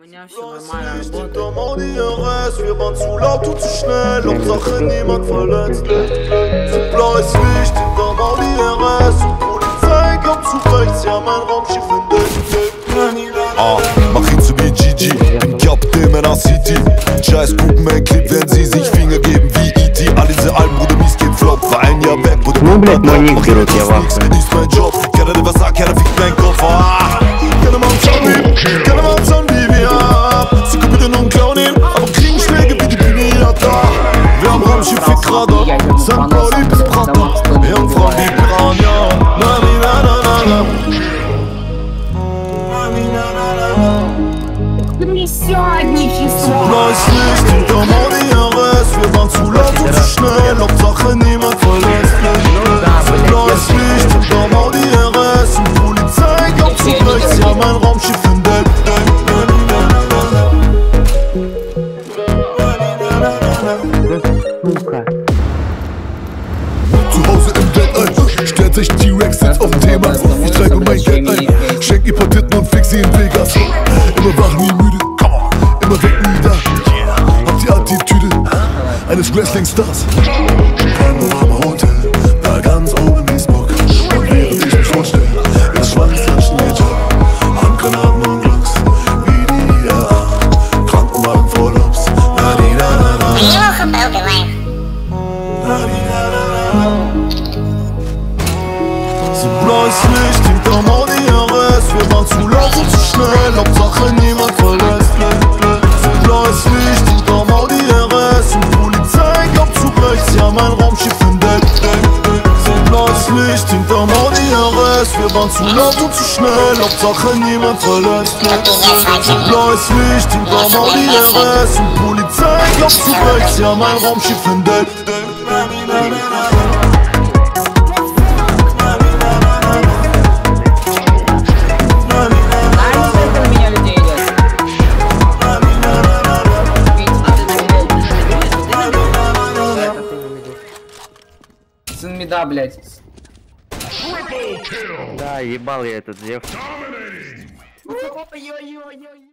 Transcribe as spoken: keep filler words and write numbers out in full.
меня все нормально работает. Wir waren zu laut und zu schnell, Hauptsache niemand verletzt. So blaues Licht hinterm Audi R S und Polizei glaubt zu rechts, ja mein Raumschiff entdeckt. Ah, mach ihn zu mir G G, bin Captain meiner City. Scheiß gucken mein Clip, wenn sie sich Finger geben wie E T. All diese Alben, Bruder, mies geht flop, war ein Jahr weg, Bruder. Ну, блядь, мой ник берут, я вахую. Ist mein Job, keiner der was sagt, keiner fickt mein Kopf. Ah, keiner mal schauen wie, keiner mal schauen wie wir ab. Sie kommen bitte nur und klauen ihn, aber kriegen Schläge wie die Bühne hier da. Wir haben Raumschiff wie Krader, Sankt Pauli bis Prater. Wir haben Frauen wie Piranha, na na na na na. Blaues Licht hinterm Audi R S, wir waren zu laut und zu schnell, Hauptsache niemand verletzt. Blaues Licht hinterm Audi R S und Polizei glaubt zu rechts, ja mein Raumschiff entdeckt. Zu Hause im Weltall stellt sich T-Rex jetzt auf dem Thema. Ich treibe mein Geld ein, schenk ihr Patenten und fix sie in Vegas. Immer wach, nie müde, immer weg, nie da. Habt die Attitüde eines Wrestling-Stars. Panorama Hotel, da ganz oben Wiesburg. Und während ich mich vorstell, ist Schwanzlatschen ihr Job. Handgranaten und Glocks, wie die I A. Krankenwagen voll Obst, na di na na na. Na di na na na. So blaues Licht hinterm Audi R S, wir waren zu laut und zu schnell, Hauptsache niemand verletzt. So blaues Licht hinterm Audi R S und Polizei glaubt zu rechts, ja mein Raumschiff entdeckt. So blaues Licht hinterm Audi R S, wir waren zu laut und zu schnell, Hauptsache niemand verletzt. So blaues Licht hinterm Audi R S und Polizei glaubt zu rechts, ja mein Raumschiff entdeckt. Сын меда, блядь. Да, ебал я этот зев.